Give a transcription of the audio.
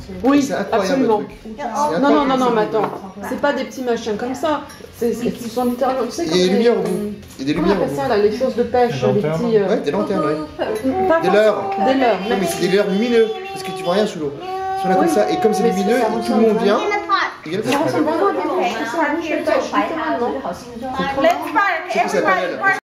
Oui, C'est incroyable, absolument. le truc. Non, mais attends, c'est pas des petits machins comme ça. Ils sont littéralement. Tu sais, Il y a des lumières au bout. Il y a des Comment on lumières au appelle bout. ça là, les choses de pêche, les petits. Ouais, des lanternes, ouais. Pas Des leurres. Des leurres, Non, mais c'est des leurres lumineux, parce que tu vois rien sous l'eau. Si on a comme ça, et comme c'est Mais lumineux, ça et tout le ressemble monde vient. In the pot. Et Ça ressemble vraiment à des OK， bouches de pêche, littéralement. Let's try it. C'est pour ça, Everybody, Daniel.